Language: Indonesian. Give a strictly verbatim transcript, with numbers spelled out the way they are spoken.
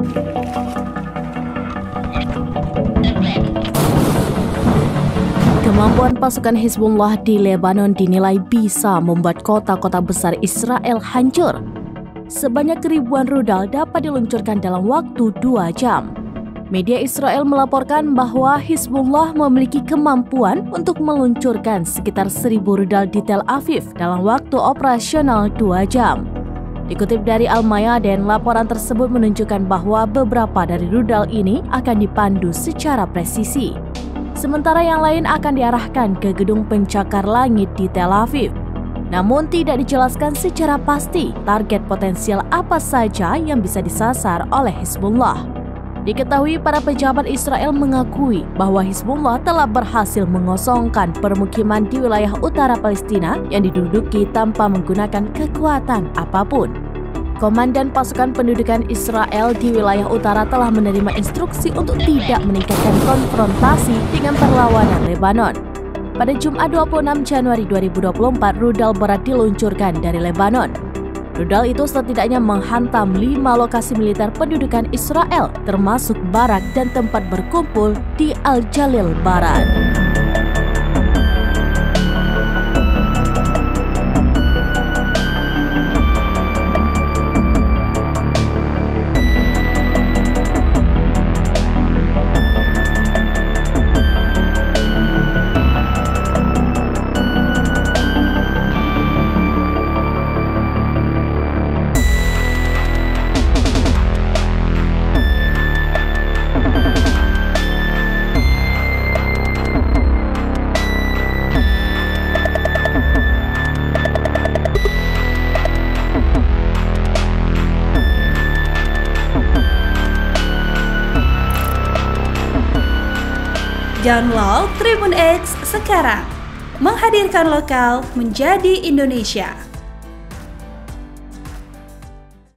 Kemampuan pasukan Hizbullah di Lebanon dinilai bisa membuat kota-kota besar Israel hancur. Sebanyak ribuan rudal dapat diluncurkan dalam waktu dua jam. Media Israel melaporkan bahwa Hizbullah memiliki kemampuan untuk meluncurkan sekitar seribu rudal di Tel Aviv dalam waktu operasional dua jam. Dikutip dari Al-Mayadin, laporan tersebut menunjukkan bahwa beberapa dari rudal ini akan dipandu secara presisi. Sementara yang lain akan diarahkan ke gedung pencakar langit di Tel Aviv. Namun tidak dijelaskan secara pasti target potensial apa saja yang bisa disasar oleh Hizbullah. Diketahui para pejabat Israel mengakui bahwa Hizbullah telah berhasil mengosongkan permukiman di wilayah utara Palestina yang diduduki tanpa menggunakan kekuatan apapun. Komandan pasukan pendudukan Israel di wilayah utara telah menerima instruksi untuk tidak meningkatkan konfrontasi dengan perlawanan Lebanon. Pada Jumat dua puluh enam Januari dua ribu dua puluh empat, rudal berat diluncurkan dari Lebanon. Rudal itu setidaknya menghantam lima lokasi militer pendudukan Israel, termasuk barak dan tempat berkumpul di Al-Jalil Barat. Download Tribun X sekarang, menghadirkan lokal menjadi Indonesia.